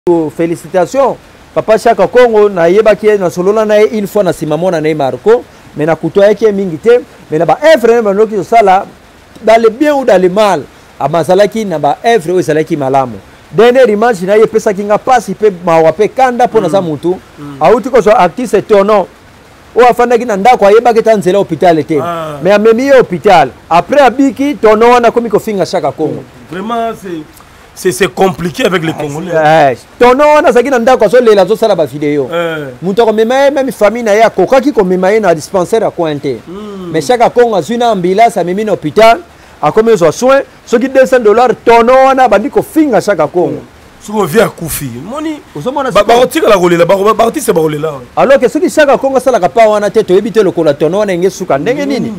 Félicitations. Papa Chaka Congo na yeba ki na solola na une fois na simamona na Marco, mais na kutoya ki mingite, mais na ba œuvre na noki sala dans le bien ou dans le mal. Amazalaki na ba œuvre ou salaki malamu. Dernier image na yepesa kinga pasi pe mawape kanda pona za mutu. Auti ko so artiste tono. O afanda ki na ndako ayeba ki tanzela hôpital te. Mais amemi hôpital. Après abiki tono wana komi ko finga Chaka Congo. Vraiment c'est compliqué avec les Congolais. Tono wana sakina ndako so lela zo sala ba vidéo. Muto ko mema même famille na ya kokaki ko mema na dispensaire a cointé. Mais Chaka Congo azuna ambulance amemi na hôpital. A combien de soins? Ce qui $200 tono wana bandi ko finga Chaka Congo. Ce qu'on vient à Koufi. Moni. Barotika la rolela, barotika ba rolela. Alors que ce qui Chaka Congo sala ka pa wana te to ebite le kola tono wana ngesuka ndenge nini?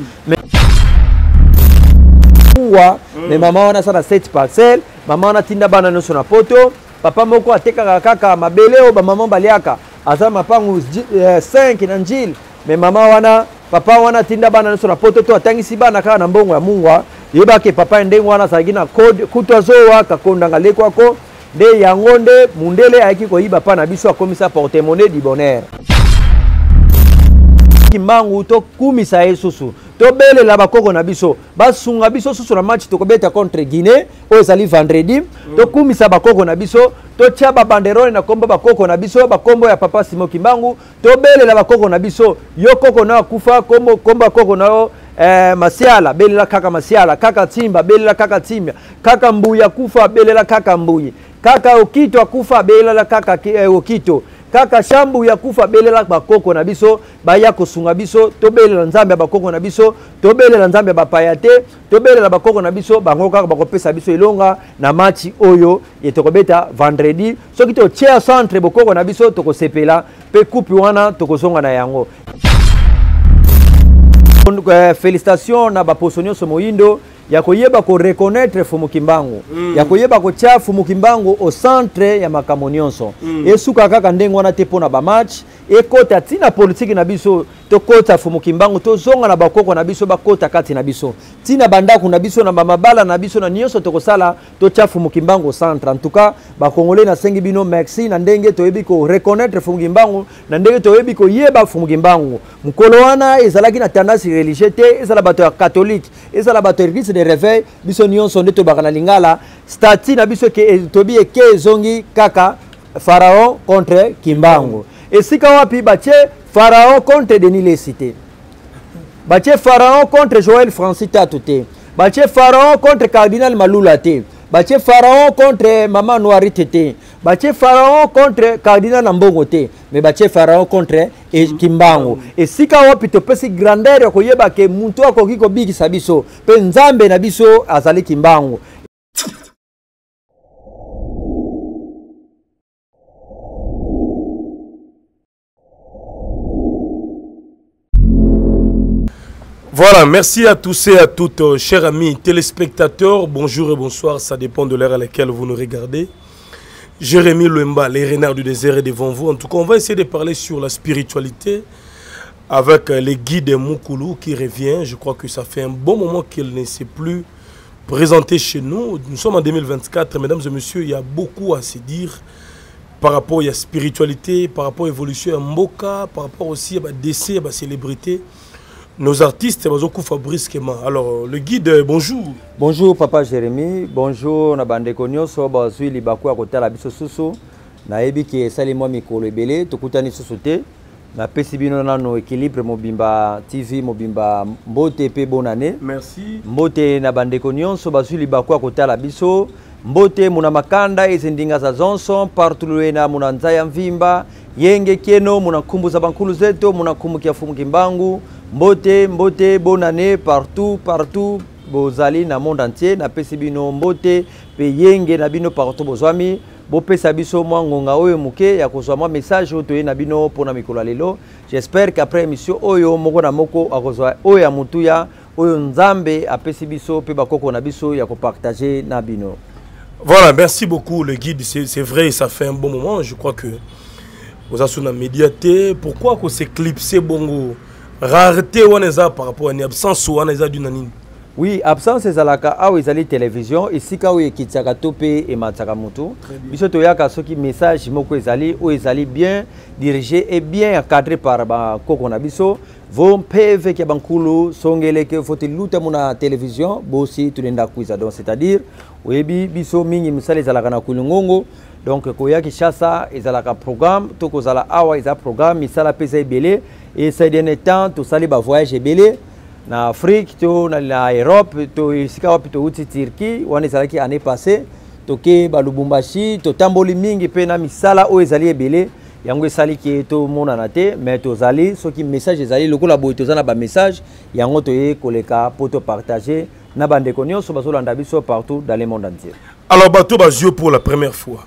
Mais maman wana sala 7 parcelles, maman wana tinda bana noso na poto, papa moko ateka kaka mabele o ba maman baliaka. Asa mapangu 5 na njil. Mais maman wana papa wana tinda bana noso na poto to atangisi bana kaka na mbongo ya Mungwa. Yeba ke papa ndengo wana sagina code kutwazoa kakonda ngale kwako de yangonde mundele aiki ko yiba pa na biso akomisa porte-monnaie du bonheur. Kimbangu to kumisa esusu to bele la bakoko na biso basunga biso susu na match to kobeta contre Guinée o ezali vendredi to kumisa bakoko na biso to tia ba banderole na kombo bakoko na biso bakombo ya papa Simon Kimbangu to bele la bakoko na biso yo koko na kufa kombo bakoko na Masiala belela kaka Masiala kaka Timba belela kaka Timba kaka Mbuya kufa belela kaka Mbuyi kaka Okito akufa belela kaka Okito kaka Shambu ya kufa belela bakoko na biso baya kosunga biso to belela nzambe bakoko na biso to belela nzambe bapayate to belela bakoko na biso bango kaka bakopesa biso ilonga na match oyo yetokobeta vendredi soki to tia centre bakoko na biso tokosepela pe coupe wana tokozonga na yango. Félicitations na baposonyo so moindo ya koyeba ko reconnaître Fumu Kimbangu ya koyeba ko tia Fumu Kimbangu au centre ya makambo nyonso esuka kaka ndengo wana te pona ba match ekota tina politique na biso to kota Fumu Kimbangu to zonga na bakoko na biso bakota kati na biso tina bandako na biso na mabala na biso na nyonso to kosala to tia Fumu Kimbangu au centre. En tout cas ba congolais na sengi bino merci na ndenge to yebi ko reconnaître Fumu Kimbangu na ndenge to yebi ko yeba Fumu Kimbangu mukolo wana ezalaki na tendance religieuse te ezala bato ya catholique ezala bato église de réveil biso nyonso nde to bakana lingala stati na biso ke tobi eke zongi kaka Pharaon contre Kimbangu esika wapi batie Pharaon contre Denis Lesité batie Pharaon contre Joël Francis Tatoute batie Pharaon contre Cardinal Malula te batie Pharaon contre Maman Noiri Tete batie Pharaon contre Cardinal Mbongo te mais batie Pharaon contre Kimbangu esika wapi topesi grandeur ko yeba ke muntu akoki ko bikisa biso pe nzambe na biso azali Kimbangu. Voilà, merci à tous et à toutes, chers amis téléspectateurs. Bonjour et bonsoir, ça dépend de l'heure à laquelle vous nous regardez. Jérémy Lemba, les renards du désert est devant vous. En tout cas, on va essayer de parler sur la spiritualité avec les guides de Moukoulou qui revient. Je crois que ça fait un bon moment qu'il ne s'est plus présenté chez nous. Nous sommes en 2024, mesdames et messieurs, il y a beaucoup à se dire par rapport à la spiritualité, par rapport à l'évolution à Mboka, par rapport aussi à la décès, à la célébrité. Nos artistes, Fabrice Kema. Alors, le guide, bonjour. Bonjour, Papa Jérémy. Bonjour, Nabande Konyoso, Bazui, Libakwa, Kotala, Biso Susu. Naebi qui est Salimwa Mikolo Ebele, Tokutani Susute. Na Pesibino Nano Équilibre, Mobimba TV, Mobimba Mbote, Pe bonne année. Merci. Mbote, Nabande Konyoso, Bazui, Libakwa, Kotala, Biso. Mbote, Munamakanda, Ezendinga Zazonson, Partuluena, Munanzaya Mvimba, Yenge Keno, Munakumbu Zabankulu Zeto, Munakumbu Kiafumu Kimbangu. Mbote, mbote, bonne année, partout, bozali na monde entier, na pesibino mbote, pe yenge na bino partout bozwami, bo pesa biso mwa ngonga oyo muke, ya kozwa mwa message oyo na bino pona mikolo lelo. J'espère qu'après émission oyo moko na moko akozwa oyo ya mutuya, oyo nzambe apesi biso pe bakoko na biso ya ko partager na bino. Voilà, merci beaucoup le guide, c'est vrai, ça fait un bon moment, je crois que vous avez sur la médiaté, pourquoi qu'on s'éclipse bongo? Rareté par rapport à une absence ou à une d'une Oui, absence ezalaka awa ezali télévision esika oyo ekitiaka to mpe ematisaka mutu biso toyaka soki message moko ezali oyo ezali bien dirigé et bien encadré par bakoko na biso vo mpeve kia bankulu songeleke foti luta muna télévision bosi tulenda kuiza donc c'est-à-dire oyebi biso mingi misala ezalaka na kulungongo donc koya Kinshasa ezalaka programme to kozala awa eza programme misala pesa ebele et ces derniers temps tosali ba voyage ebele na Afrique to na Europe to isika wapi to uti Turquie wana ezalaki année passée toke ba Lubumbashi to tamboli mingi pe na misala o ezali ebele yango esali ki to mona na te mais tozali soki message ezali lokola boy tozana ba message yango to ye koleka poto partager na bande konyo so bazolanda biso partout dans le monde entier. Alors bato bazio pour la première fois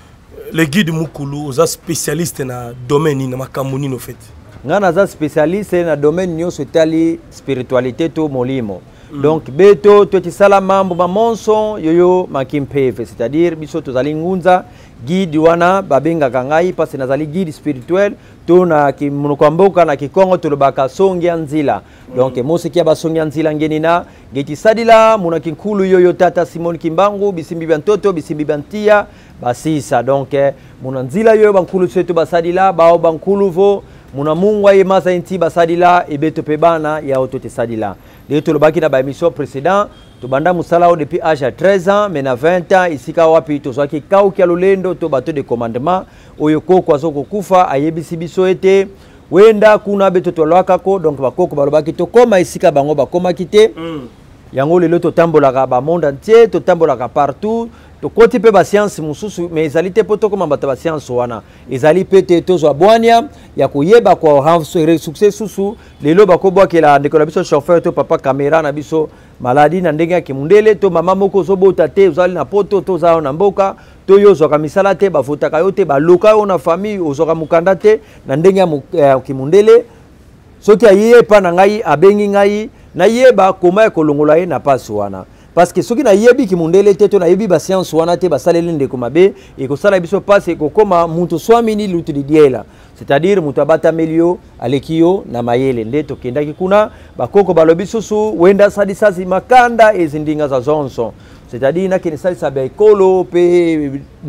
les guides Mukulu oza spécialiste na domaine na makamoni no fait. Nga naza spécialiste na domaine nyonso tali spiritualité to molimo. Donc beto to tisala mambo mamonso yoyo makimpeve, c'est-à-dire biso tozali ngunza guide wana babenga kangai parce que nazali guide spirituel to na kimunukwamboka na kikongo tulobaka songi nzila. Donc mose kia basongi nzila ngenina geti sadila muna kinkulu yoyo tata Simon Kimbangu bisimbi bantoto bisimbi bantia basisa. Donc muna nzila yoyo bankulu setu basadila bao bankulu vo muna mungwa ye masa inti basadila ebeto pebana ya otote sadila. De to lobaki na ba émission précédent to banda musala o depuis âge à 13 ans mais na 20 ans isika wapi to zwaki kauki ya lolendo to bato de commandement oyoko kwazo kokufa ayebisi biso ete wenda kuna beto to lwakako donc bakoko balobaki to koma isika bango bakoma kite yango lelo to tambolaka ba monde entier to tambolaka partout to koti pe ba science mususu mais ezali poto koma bata ba science wana ezali pete to zo abwania ya kuyeba kwa hanso succès susu lelo bakobwakela ndekola biso chauffeur to papa caméra na biso maladi na ndenge ya kimundele to mama moko zobota te uzali na poto to zao na mboka to yo zoka misala te bafutaka yo te baluka yo na famille ozoka mukanda te na ndenge ya kimundele soki aye pa na ngai abengi ngai na yeba koma kolongola ye na pasi wana parce que soki na yebi kimundele te to na yebi ba science wana te basaleli ndeko mabe e ko sala biso passe ko koma muntu swamini lutu diela, c'est-à-dire mutu abata melio alekio na mayele nde to kendaki kuna bakoko balobi susu wenda sadi sasi makanda ezindinga za zonso, c'est-à-dire na kene sali sabe ekolo pe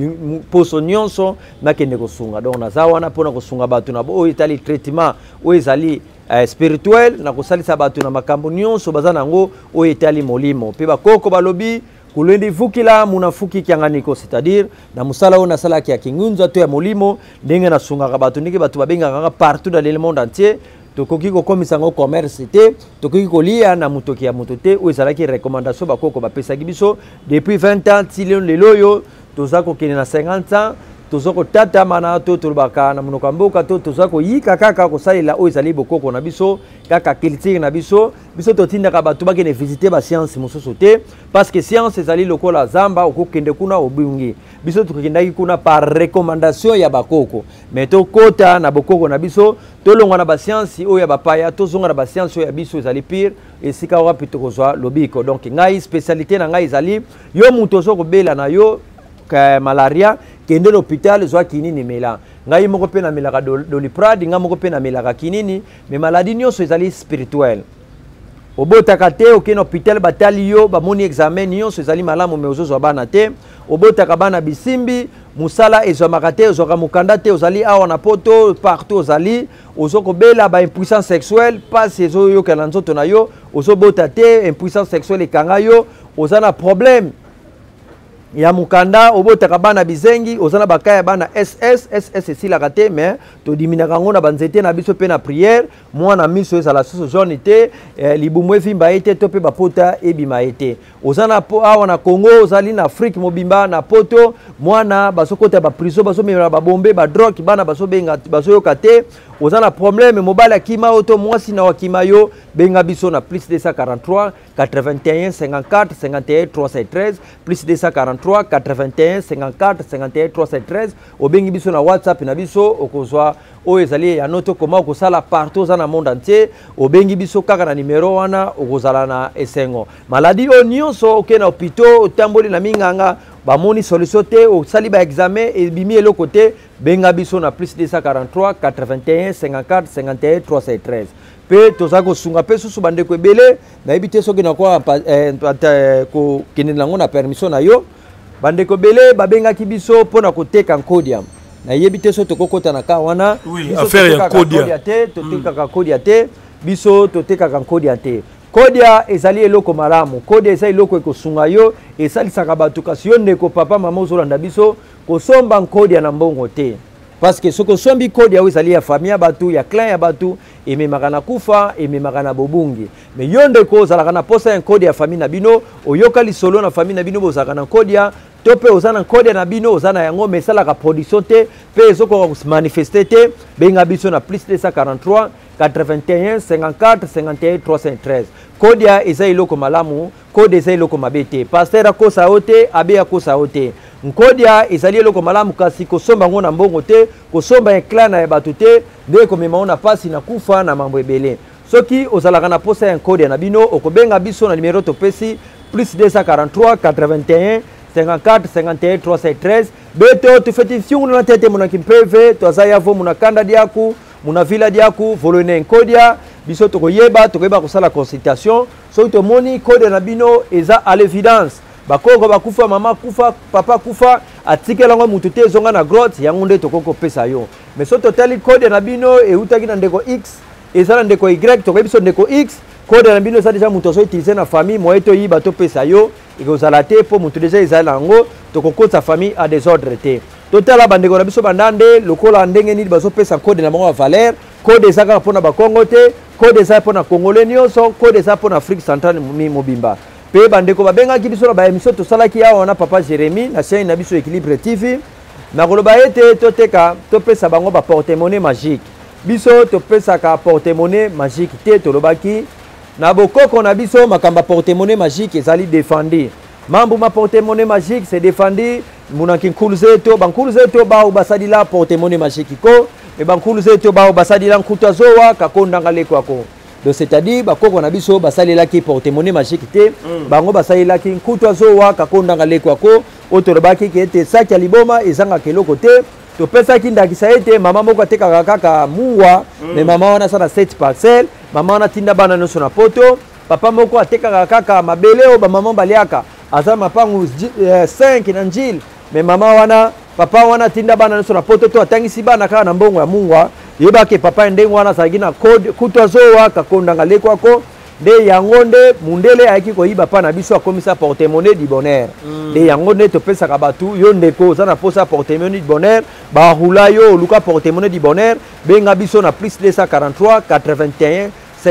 poso nyonso na kende kosunga donc na zawana pona kosunga batu na bo itali traitement o ezali spirituel na kosalisa batu na makambo nyonso bazana ngo o etali molimo pe bakoko balobi kulendi fukila munafuki kianganiko, c'est-à-dire na musala ona sala kia kingunza to ya molimo ndenge na sunga batu ndenge batu babenga nga partout dans le monde entier tokoki ko komisa ngo commerce te tokoki ko lia na mutoki ya mutote o ezalaki recommandation bakoko bapesa biso depuis 20 ans tilio leloyo tozako kene na 50 ans tozoko tata mana to tulbaka na munoko mboka to tozako yika kaka ko salela o ezali bokoko na biso kaka culture na biso to tinda ka batu bakene visiter ba science mususu te parce que science ezali lokola zamba okokende kuna obungi biso tukendaki kuna par recommandation ya bakoko mais to kota na bokoko na biso to longa na ba science o ya bapaya to zonga na ba science ya biso ezali pire esika wapi to kozwa lobiko. Donc ngai spécialité na ngai ezali yo muto zoko bela na yo malaria kende l'hôpital zwa kinini mela ngai moko pe na melaka doliprade ngai moko pe na melaka kinini mais maladie nyonso ezali spirituel obotaka te okena hôpital batali yo bamoni examen nyonso ezali malamu mais ozozwa bana te obotaka bana bisimbi musala ezwamaka te ozwaka mukanda te ozali awa na poto partout ozali ozokobela ba impuissance sexuelle passe ezoyokela nzoto na yo ozobota te impuissance sexuelle ekanga yo ozana problème ya mukanda obotaka bana bizengi ozana bakaya bana SS esilaka te mais to diminaka ngo na banzete na biso pe na prière mwana miso ezala susu jaune te libumu evimba ete to pe bapota ebima ete ozana po awa na Congo ozali na Afrique mobimba na poto mwana basokota ba prison basomela ba bombe ba drogue bana basobenga basoyoka te ozana problème mobile akima oto mwasi na wakima yo benga biso na plus 243 81 54 51 313 plus 243 81 54 51 313 obengi biso na WhatsApp na biso okozwa o ezali ya noto koma okosala partout za na monde entier obengi biso kaka na numero wana okozala na esengo maladi o nyonso okena hôpital otamboli na minganga bamoni solution te osali ba examen ebimi eloko te benga biso na plus 243 81 54 51 313 pe toza kosunga pe susu bandeko ebele nayebi te soki nakwa kokende nango na permission na yo bandeko ebele babengaki biso mpona koteka nkodia nayebi te so tokokota na ka wana affaire ya kodia te totekaka kodia te biso totekaka nkodia te kodia ezali eloko malamu kodia ezali eloko ekosunga yo esalisaka bato kasi yo ndeko papa mama ozolanda biso kosomba nkodia na mbongo te parce que soko sombi kodia oyo ezali ya famille ya bato ya clan ya bato ememaka na kufa ememaka na bobungi mais yo ndeko ozalaka na posa ya nkodia ya famille na bino oyoka lisolo na famille na bino bozalaka na nkodia to mpe oza na nkodia na bino oza na yango mais esalaka production te mpe ezokoka komanifeste te benga biso na plus 243 81 54 51 313 kodia eza eloko malamu kodia eza eloko mabe te paster akosa yo te abe akosa yo te nkodia ezali eloko malamu kasi kosomba ngo na mbongo te kosomba ekla na ya bato te nde komema ngo na pasi na kufa na mambo ebele soki ozalaka na posa ya nkodia na bino okobenga biso na numero topesi plus 243 81 54 51 313 beto tufeti fiungu na tete muna kimpeve toza yavo muna kanda diaku muna vila diaku volone nkodia biso tokoyeba kosala consultation soki tomoni kodia na bino eza à l'évidence bakoko bakufa mama kufa papa kufa atikelango mutu te zonga na grotte yango nde tokoko pesa yo mais so totali code na bino eutaki na ndeko x ezala ndeko y tokoyebiso ndeko x code na bino eza deja mutu azo utiliser na famille moye toyiba topesa yo ekozala te mpo mutu deja ezali nango tokokotisa famille a désordre te totala bandeko na biso bandande lokola ndenge nini bazopesa code na bango ya valeur code eza kaka mpona bakongo te code eza mpona kongole nyonso code eza mpona afrique centrale mobimba pe bandeko babengaki biso na baémission tosalaki awa na papa Jérémy na chaîne na biso Équilibre TV nakoloba ete toteka topesa bango ba porte-monnaie magique biso topesaka porte-monnaie magique te tolobaki na bokoko na biso makamba porte-monnaie magique ezali défendu mambo ma porte-monnaie magique c'est défendu munaki nkuluze to bankuluze to ba basadila porte-monnaie magique ko e bankuluze to ba basadila nkuta zowa kakondanga lekwako donc c'est-à-dire bakoko na biso basalelaki porte-monnaie magique te bango basalelaki nkutu azowa kakondanga lekwako otolobaki ke ete saki ya liboma ezanga keloko te topesaki ndakisa ete mama moko atekaka kaka muwa mais mama wana asala 7 parcelle mama wana tinda bana nyonso na poto papa moko atekaka kaka mabele oyo bamama baliaka aza mapangu 5 na njile mais mama wana papa wana tinda bana nyonso na poto to atangisi bana kaka na mbongo ya mungwa yebake papa ndenge wana azalaki na code kutu azowa kakondanga lekwako nde yango nde mundele ayaki koyiba mpa na biso akomisa porte-monnaie du bonheur nde yango nde topesaka bato yo ndeko oza na posa porte-monnaie du bonheur bahula yo oluka porte-monnaie du bonheur benga biso na plus 243 81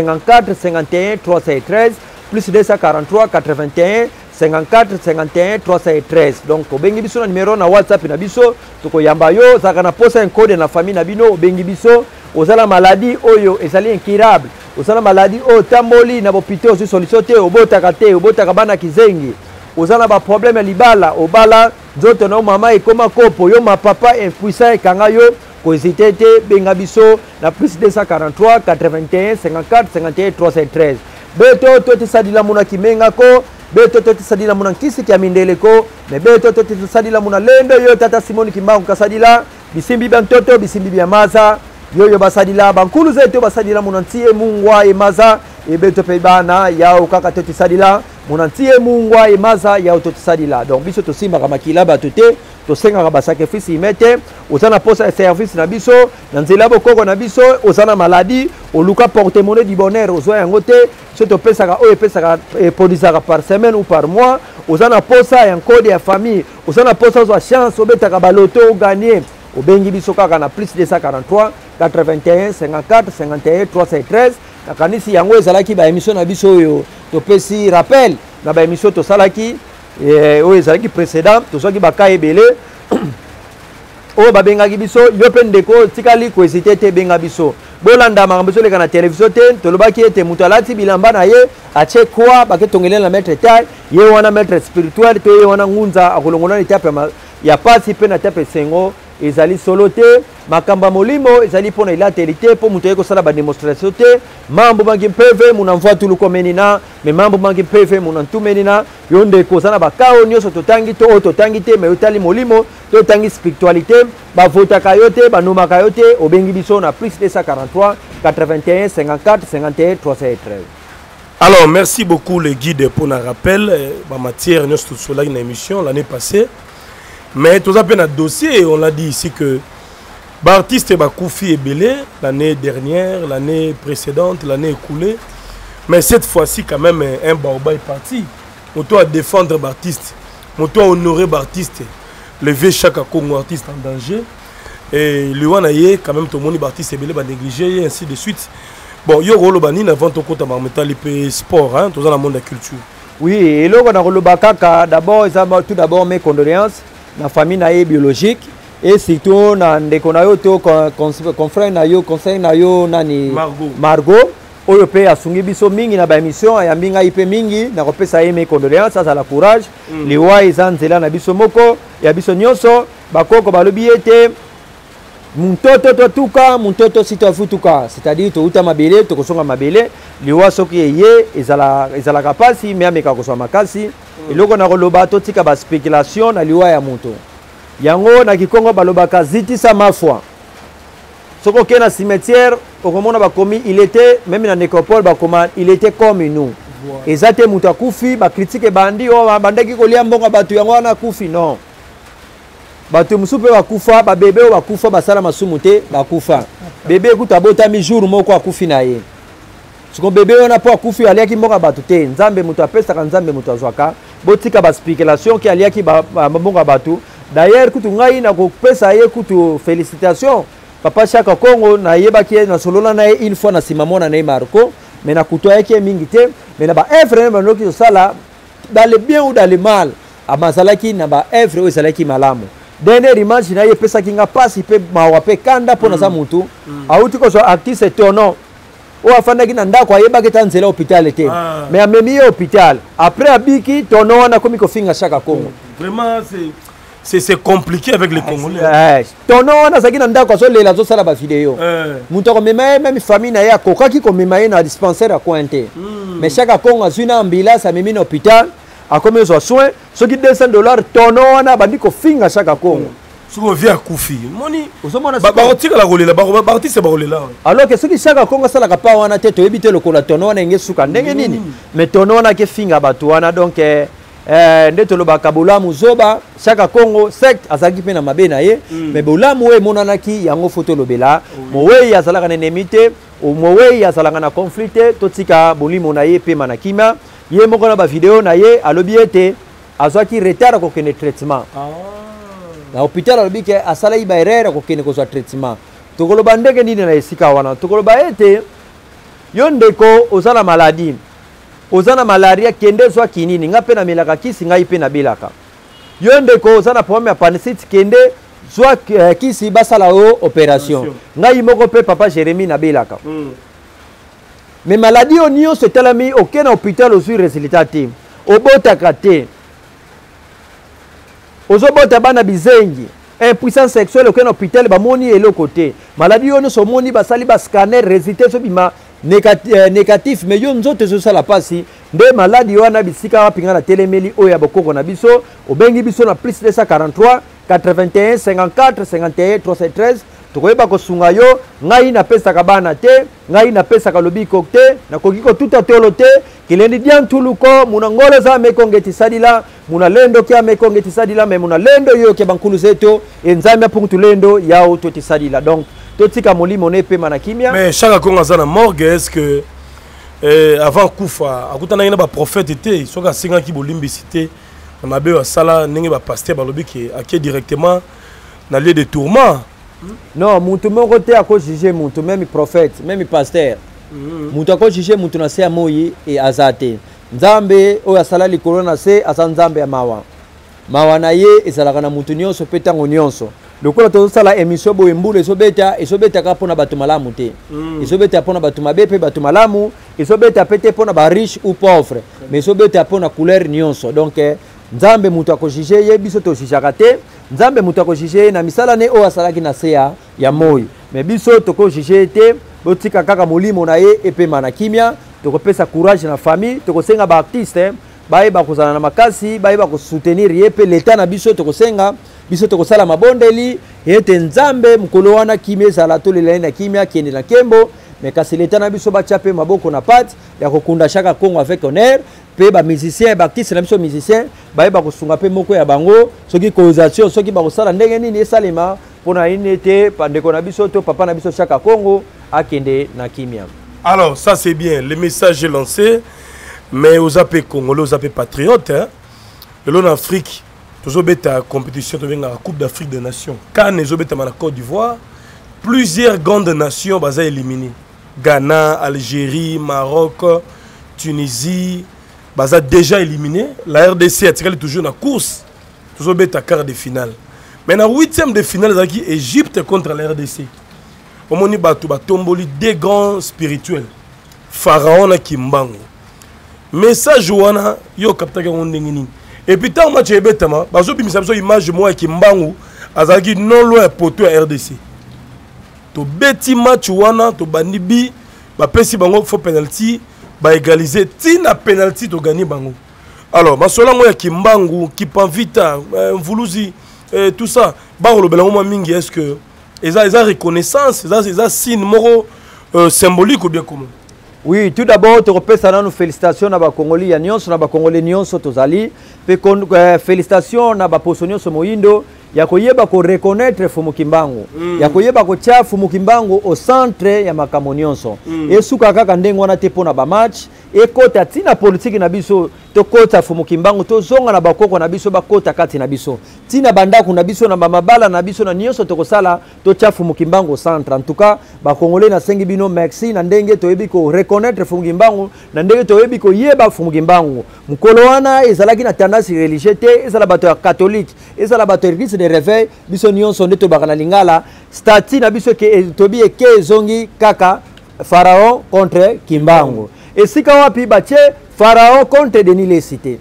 54 51 313 plus 243 81 54 51 313 donc obengi biso na numéro na WhatsApp na biso tokoyamba yo zaka na posa encode na famille na bino obengi biso ozala maladie oyo ezali incurable ozala maladie oyo tamboli na bopite ozo solution te obotaka bana kizengi ozala ba problème ya libala obala nzoto na mama ekoma kopo yo mapapa impuissant ekanga yo kohésite te benga biso na plus 243 81 54 51 313 beto totisadila muna kimengako beto totisadila muna nkisi kya mindeleko me beto totisadila muna lendo yo tata Simoni Kimbangu kasadila bisimbi bantoto bisimbi bya maza yoyo basadila bankulu zetu basadila muna ntie mungwa emaza ebeto pe bana yao kaka totisadila muna ntie mungwa emaza yao totisadila donc biso tosimba kama kilaba tote tosenga ba sacrifice imete ozana posa service na biso na nzela bokoko na biso ozana maladie oluka porte-monnaie du bonheur ozwa yango te so topesaka oyo epesaka podisaka par semaine ou par mois ozana posa ya code ya famille ozana posa ozwa chance obetaka baloto ogagner obengi biso kaka na plus 243 81 54 51 313 nakanisi yango ezalaki ba émission na biso oyo topesi rappel na ba émission tosalaki oyo ezalaki précédent tozwaki baka ebele oyo babengaki biso yo mpe ndeko tikali kohésite te benga biso bolanda makambo ezoleka na télévision te tolobaki ete moto alati bilamba na ye atie kwa bake tongelela na maître taille ye wana maître spirituel to ye wana ngunza akolongola na etape ya pasi mpe na etape esengo ezali solo te makamba molimo ezali pona ilateli te po muto yeko sala ba démonstration te mambo bangi mpeve munamvwa tuluko menina me mambo bangi mpeve munantumenina yonde ko sana bakao nyoso totangi to totangi te me utali molimo to tangi spiritualité ba vota kayote ba noma kayote obengi biso na plus 243 81 54 51 313. Alors, merci beaucoup les guides pour le rappel. En matière, nous sommes sur une émission l'année passée. Mais tout ça, un dossier, on l'a dit ici que l'artiste Bakoufi est belé l'année dernière, l'année précédente, l'année écoulée. Mais cette fois-ci, quand même, un baoba est parti. On doit défendre l'artiste, on doit honorer l'artiste, lever chaque Congo artiste en danger. Et lui, on a quand même tout le monde l'artiste est belé, négligé, et ainsi de suite. Bon, il y a un bani avant de compter le sport, hein, tout dans le monde de la culture. Oui, et là, on a le d'abord, tout d'abord mes condoléances na famille naie biologique et surtout na ndekonayo to confrère nayo conseil nayo nani Margot oyo pe asungi biso mingi na ba émission ya mbinga ipe mingi na kopesa mes condoléances ça la courage liwa izanzela na biso moko ya biso nyonso bakoko balobi ete Muntoto totuka, muntoto sitofutuka, c'est-à-dire to uta mabele, to kosonga mabele, liwa soki ye ezala kapasi, me ameka koswa makasi, eloko na koloba to tika ba spéculation na liwa ya muto. Yango na Kikongo baloba kaziti sa mafwa. Soko ke na cimetière, okomona bakomi il était même na nécropole bakoma il était comme nous. Ezate muto akufi ba critique bandi o bandaki kolia mbonga batu yango na kufi non. Batu musupe bakufa ba bébé bakufa basala masumu te bakufa bébé kuta botami jour moko akufi na ye siko bébé ona po akufi aliaki mboka batu te nzambe mutu apesa ka nzambe mutu azwaka botika ba spéculation ki aliaki ba mboka batu d'ailleurs kutu ngai na kopesa ye kutu félicitations papa Chaka Congo na yebaki na solola na ye une fois na simamona na Marco mais na kuto yake mingi te mais na ba œuvre na noki sala dans le bien ou dans le mal amazalaki na ba œuvre o ezalaki malamu. Dernière image na ye pesa kinga pasi pe mawa pe kanda pona za mutu auti ko so artiste tono o afanda kina ndako ayeba keta nzela hôpital était mais amemi hôpital après abiki tono wana komi ko finga Chaka Congo vraiment c'est compliqué avec les Congolais tono wana sakina ndako so lela zo sala ba vidéo mutu ko mema même famille na ya kokaki ko mema na dispensaire à Cointé mais Chaka Congo azuna ambulance amemi na hôpital a combien de soins ce qui $200 tono wana bandiko finga Chaka Congo ce qu'on vient à Koufi moni barotika la rolela barotise barolela alors que ce qui Chaka Congo ça la kapa wana te to ebite lokola tono wana ngesuka ndenge nini mais tono wana ke finga batu wana donc ndeto lo bakabulamu zoba Chaka Congo secte azaki pe na mabe na ye mais bolamu we monanaki yango photo lobela mowe azalaka na nemite o mowe azalaka na conflit totika bolimo na ye pe manakima ye moko na ba vidéo na ye alobi ete azwaki retard ko kene traitement na hôpital alobi ke asala iba erreur ko kene ko zwa traitement tokoloba ndenge nini na esika wana tokoloba ete yo ndeko ozala maladie ozana malaria kende zwa kinini nga pe na melaka kisi ngai pe na bilaka yo ndeko ozana problème ya appendicite kende zwa kisi basala o opération ngai moko pe papa Jérémy na bilaka mais maladie au nio se telami aucun hôpital aussi résultat te obotaka te ozobota bana bizengi impuissance sexuelle aucun hôpital bamoni eloko te maladie ono so moni basali ba scanner résultat so bima négatif mais yo nzoto zo sala pasi nde maladie wana bisika pinga na telemeli oya bokoko na biso obengi biso na plus 243 81 54 51 313 tokoyeba kosunga yo ngai na pesa kabana te ngai na pesa kalobiko te na kokiko tuta tolo te kilendi dian tuluko munangolo za mekongeti sadila munalendo kia mekongeti sadila me munalendo yo ke bankulu zeto enzamia punktu lendo yao toti sadila donc totika molimo ne pe manakimia mais Chaka Congo azana morgue est-ce que avant kufa akutana ina ba prophète était soka singa ki bolimbicité na mabe wa sala ndenge ba pasteur balobiki aké directement na lieu de tourment. Non, mutu moko te ako juger mutu même prophète, même pasteur. Mutu ako juger mutu na se amoyi e azate. Nzambe o asala likolo na se asa nzambe ya mawa. Mawa na ye ezalaka na mutu nyonso pe tango nyonso. Lokola to sala émission bo embule esobeta ka pona batu malamu te. Esobeta pona batu mabe pe batu malamu, esobeta pete pona ba riche ou pauvre, mais esobeta pona couleur nyonso. Donc nzambe mutu akojije ye biso tojijaka te nzambe mutu akojije na misala ne oyo asalaki na se ya moi me biso tokojije te botika kaka molimo na ye epema na kimia tokopesa courage na famille tokosenga baartiste bayeba kozala na makasi bayeba kosoutenir ye mpe leta na biso tokosenga biso tokosala mabondeli ete nzambe mokolo wana kimia ezala tolela na kimia kende na nkembo me kasi leta na biso batya mpe maboko na pate ya kokunda chaka Congo avec honneur mpe bamusicien baartiste na biso musicien bayeba kosunga mpe moko ya bango soki causation soki bakosala ndenge nini esalema mpona ini ete pandeko na biso to papa na biso chaka Congo akende na kimia. Alors ça c'est bien, le message est lancé, mais aux AP congolais, aux AP patriotes, hein, en Afrique, tous les compétition de la Coupe d'Afrique des Nations. Quand les obéta la Côte d'Ivoire, plusieurs grandes nations sont éliminées. Ghana, Algérie, Maroc, Tunisie, sont déjà éliminés. La RDC est toujours dans la course, tous les quart de finale. Mais dans le 8e de finale, c'est l'Égypte contre la RDC. Omoni batu batomboli des grands spirituels Pharaon na Kimbangu message wana yo kaptaka ngondengini et puis tant match ebetama bazo bimisa biso image moi Kimbangu azaki non loin poto ya RDC to beti match wana to banibi ba pesi bango faux penalty ba égaliser tina penalty to gagner bango. Alors masola moi ya Kimbangu Kipanvita Mvuluzi tout ça ba lobela mo mingi est-ce que ils ont reconnaissance, ils ont signe moro symbolique ou bien comment? Oui, tout d'abord, tu repères nos félicitations à Congolais, à Congolais Nyonso Tozali, félicitations à Posonyo Moindo, ya koyeba ko reconnaître Fumu Kimbangu, ya koyeba ko tia Fumu Kimbangu au centre ya makambo nyonso. Et suka kaka ndenge wana te pona ba match, et kota tina politique na biso, to kota Fumu Kimbangu to zonga na bakoko na biso bakota kati na biso. Tina bandako na biso na mabala na biso na nyonso to kosala to tia Fumu Kimbangu au centre. En tout cas, ba Congolais na sengi bino merci na ndenge to yebi ko reconnaître Fumu Kimbangu, na ndenge to yebi ko yeba Fumu Kimbangu. Mukolo wana ezalaki na tendance religieuse te, ezala bato ya catholique, ezala bato église de réveil, biso nyonso nde to bakana lingala, stati na biso ke tobi eke zongi kaka Pharaon contre Kimbangu. Et sika wapi batie Pharaon contre Denis Lesité.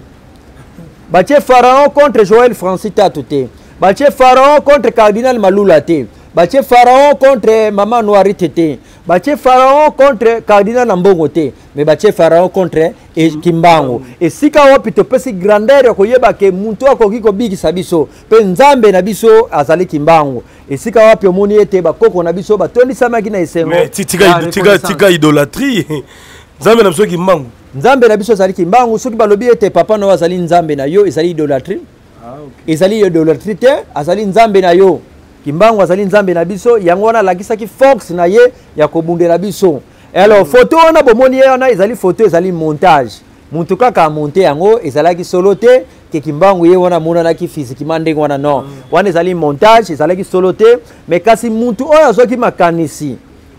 Batie Pharaon contre Joël Francis Tatouté. Batie Pharaon contre Cardinal Malula te. Batie Pharaon contre Maman Noiri Tete. Batie Pharaon contre Cardinal Mbongo te. Mais batie Pharaon contre Kimbangu. Et sika wapi to pesi grandeur ya koyeba ke muntu akoki ko bikisa biso. Pe nzambe na biso azali Kimbangu. Et sika wapi omoni ete bakoko na biso batondisa maki na esengo. Mais tika idolâtrie. Nzambe na biso Kimbangu. Nzambe na biso azali Kimbangu, soki balobi ete papa no azali nzambe na yo ezali idolâtrie. Okay. Ezali idolâtrie te, azali nzambe na yo. Kimbangu azali nzambe na biso, yango wana lakisaki force na ye ya kobundela biso. Et alors photo wana bomoni wana ezali photo ezali montage. Muntu kaka monte yango ezalaki solo te ke Kimbangu ye wana monanaki physiquement ndenge wana non. Wana ezali montage, ezalaki solo te, mais kasi muntu oyo azoki makanisi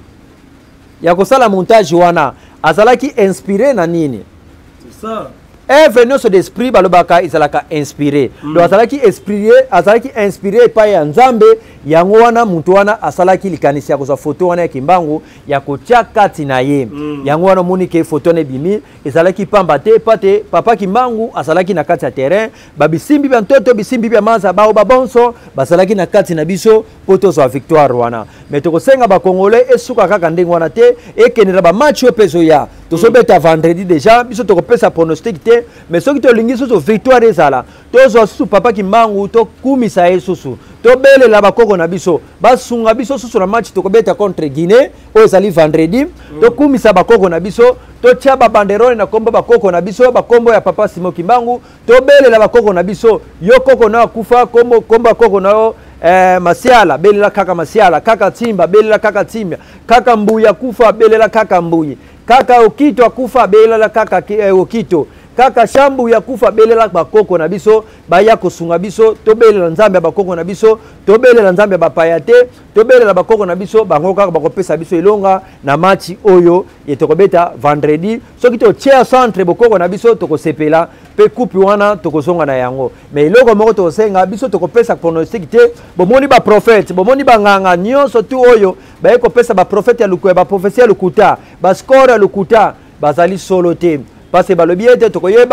ya kosala montage wana azalaki inspiré na nini? C'est ça. Venu sur l'esprit balobaka izalaka inspiré. Donc azalaki inspiré pa ya nzambe yango wana muntu wana asalaki likanisi ya koza photo wana ya Kimbangu ya kotia kati na ye. Yango wana moni ke photo ne bimi ezalaki pamba te pate papa Kimbangu asalaki na kati ya terrain babisimbi bya ntoto bisimbi bya manza bao babonso basalaki na kati na biso poto za victoire wana. Mais tokosenga ba Congolais esuka kaka ndenge wana te ekenera ba match opezo ya tosobeta vendredi déjà biso tokopesa pronostic te mais soki tolingi susu victoire ezala tozwa susu papa Kimbangu to kumisa ye susu to belela bakoko na biso basunga biso susu na match tokobeta contre Guinée oyo ezali vendredi to kumisa bakoko na biso to tia ba banderole na kombo bakoko na biso bakombo ya papa Simon Kimbangu to belela bakoko na biso yo koko na kufa kombo bakoko na yo Masiala belela kaka Masiala kaka Timba belela kaka Timba kaka Mbuya kufa belela kaka Mbuyi kaka Okito akufa belela kaka Okito kaka Shambu ya kufa belela bakoko na biso baya kosunga biso to belela nzambe bakoko na biso to belela nzambe bapayate to belela bakoko na biso bango kaka bakopesa biso ilonga na match oyo yetokobeta vendredi soki to tia centre bakoko na biso tokosepela pe coupe wana tokozonga na yango mais iloko moko tosenga biso tokopesa pronostic te bomoni ba prophète bomoni banganga nyonso tu oyo baye kopesa ba prophète ya lukuya ba prophétie ya lukuta ba score ya lukuta bazali solo te parce que balobi ete tokoyeba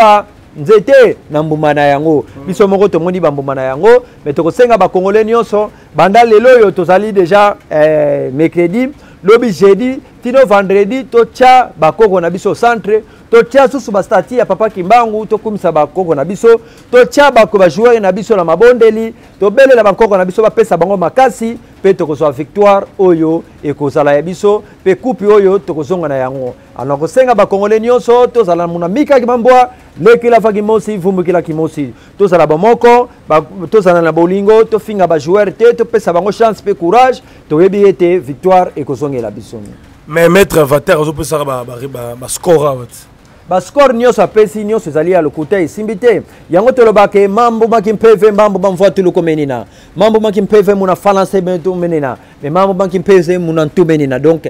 nzete na mbuma na yango biso moko tomoni ba mbuma na yango mais tokosenga ba congolais nyonso banda lelo yo tozali déjà mercredi lobi jeudi tino vendredi tocha bakoko na biso centre tocha susu ba stati ya papa Kimbangu tokumisa bakoko na biso tocha bako ba joueur na biso na mabondeli tobelela bakoko na biso bapesa bango makasi pe tokozwa victoire oyo ekozala ya biso pe coupe oyo tokozonga na yango alors kosenga ba congolais nyonso tozala muna mika kimambwa lekila fakimosi vumbukila kimosi tozala bomoko tozala na bolingo tofinga ba joueur te topesa bango chance pe courage toyebi ete victoire ekozongela biso. Mais maître Avatar on peut ça ba score ba score nyonso apesi nyonso ezali ya lokuta esimbi te yango tolobake mambo makimpeve mambo bamvwa tulukomenina mambo makimpeve muna falance menina mais mambo makimpeve muna ntumenina donc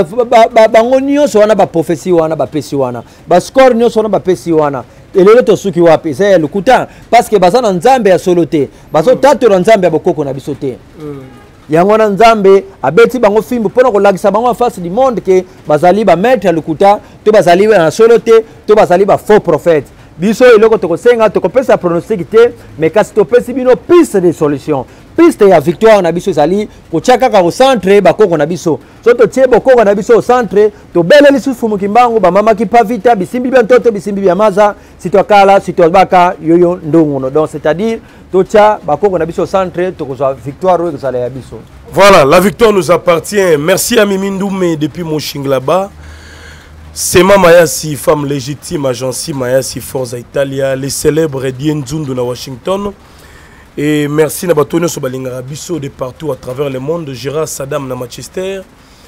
bango nyonso wana ba prophétie wana ba pesi wana ba score nyonso wana ba pesi wana elelo tosuki wapi c'est lokuta parce que bazana nzambe ya solo te bazo tatolo nzambe ya bokoko na biso te yango na nzambe abeti bango fimbo pona ko lagisa bango en face du monde que bazali ba maître lukuta to bazali na solo te to bazali ba faux prophète biso eloko tokosenga tokopesa pronostic te mais kasi topesi bino piste de solution piste ya victoire na biso ezali kochaka ka au centre bakoko na biso so to tie bokoko na biso au centre to bele lisufu mukimbangu ba mama ki pavita bisimbi bya ntoto bisimbi bya maza sitokala sitobaka yoyo ndongono donc c'est-à-dire tocha bakoko na biso au centre tokozwa victoire oyo ezala ya biso. Voilà, la victoire nous appartient. Merci à Mimi Ndoumé depuis Moshing-là-bas. C'est Mayasi, femme légitime, agence Mayasi Forza Italia, les célèbres Dien Zundu na Washington. Et merci à Batonio Sobalinga Bisso de partout à travers le monde, Gérard Saddam na Manchester.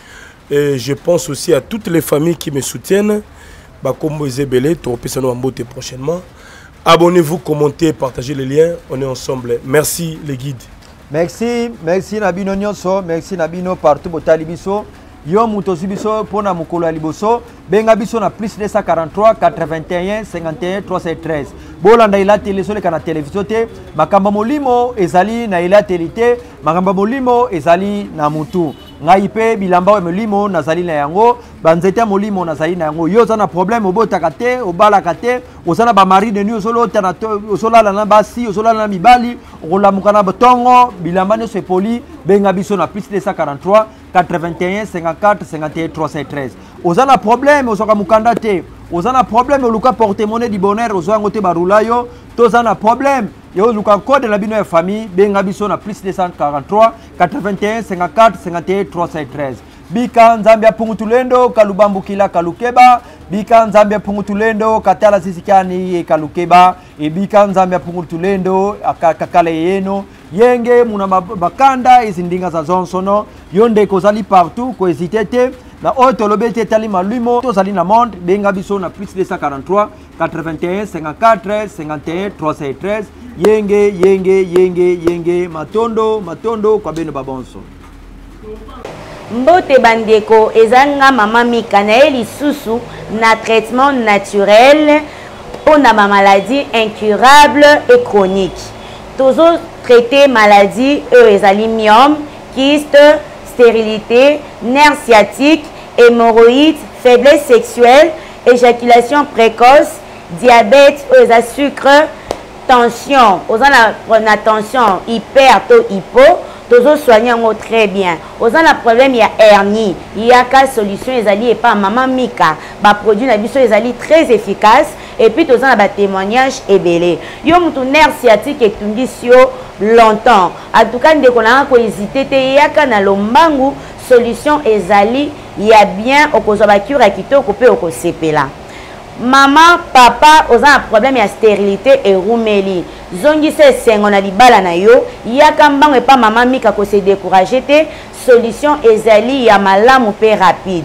Et je pense aussi à toutes les familles qui me soutiennent. Bakombo Ezebele, Toropesano Ambote prochainement. Abonnez-vous, commentez, partagez les liens. On est ensemble. Merci les guides. Merci Nabino Nyonso, merci Nabino partout botali biso. Yo mutosi biso pona mukolo ya liboso benga biso na plus 243 81 51 313 bolanda ila tele sole kana television te makamba molimo ezali na ila telite makamba molimo ezali na mutu ngai pe bilamba we molimo nazali na yango banzeta molimo nazali na yango yo zana problème obotaka te obalaka te osana ba mari de nuit osolota na osola na basi osola na mibali okolamuka na botongo bilamba ne se poli benga biso na plus 243 81 54 51 313 osana problème osoka mukanda te osana problème oluka porte-monnaie du bonheur ozango te barula yo tozana problème yo luka code na bino ya famille benga biso na plus 243 81 54 51 313 bika nzambe ya pungutulendo kalubambukila kalukeba bika nzambe ya pungutulendo katala sisikani kalukeba bika nzambe ya pungutulendo akakale yeno yenge muna bakanda izindinga za zonsono yonde kozali partout ko hésiter te na auto lobete tali malumo tozali na monde benga biso na plus 243 81 54 51 313 yenge matondo kwa beno babonso. Mbote bandeko ezanga mama Mika na lisusu na traitement naturel pour na maladie incurable et chronique. Toujours traiter maladie ezali myome, kyste, stérilité, nerf sciatique, hémorroïdes, faiblesse sexuelle, éjaculation précoce, diabète, sucre, tension, na tension hyper to hypo, toujours soigner très bien. Osana la problème il y a hernie, il y a qu'à solution ezali et pas maman Mika, ba produit na biso ezali très efficace et puis tosana ba témoignage ebelé. Yo mutu nerf sciatique et tundisio longtemps. En tout cas ndeko na ko hésiter te yaka na lombangu solution ezali ya bien okozwa ba cure kitoko pe okosepela. Maman, papa, aux un problème de stérilité et roumeli. Zongi se sengo na libala na yo, yakambang et pas maman Mika ko se décourager te, solution ezali ya malamu pe rapide.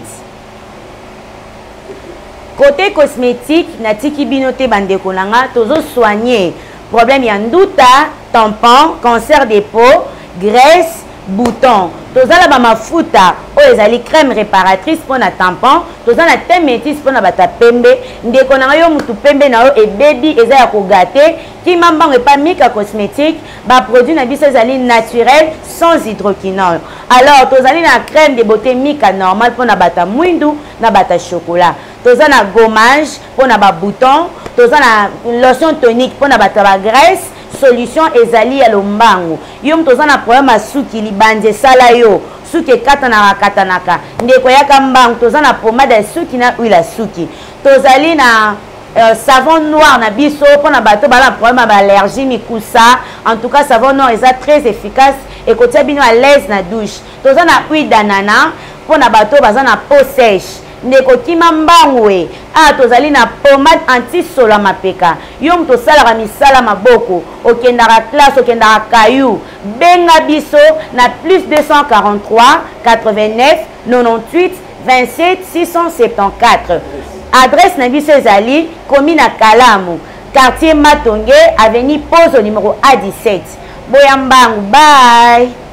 Côté cosmétique, na tiki binote bandeko nanga, tozo soigner problème ya nduta, tampon, cancer des peaux, graisse, bouton. Tozala ba mafuta o ezali crème réparatrice pour na tampon, tozala thé métis pour na bata pembe, ndeko na yo mutu pembe na yo e baby eza ya ko gâter, ki mambango e pas Mika cosmétique, ba produit na biso ezali naturel sans hydroquinone. Alors tozali na crème de beauté Mika normal pour na bata mwindu na bata chocolat. Tozala na gommage pour na ba bouton, toza na lotion tonique pour na bato ba graisse solution ezali ya lombangu yo toza na problème ya suki libanje sala yo suki katanaka ndeko yaka mbangu toza na pomade ya suki na huile ya suki tozali na savon noir na biso pour na bato bala problème ba allergie mikusa en tout cas savon noir est très efficace et kotia bino à l'aise na douche toza na huile d'ananas pour na bato baza na peau sèche ndeko kima mbangu e tozali na pomade anti-solo ya mapeka yo moto osalaka misala maboko okendaka classe okendaka kayu benga biso na plus 243 89 98 27 674 adresse na biso ezali commune na Kalamu quartier Matonge avenue Pose au numéro A17 boya mbangu bye.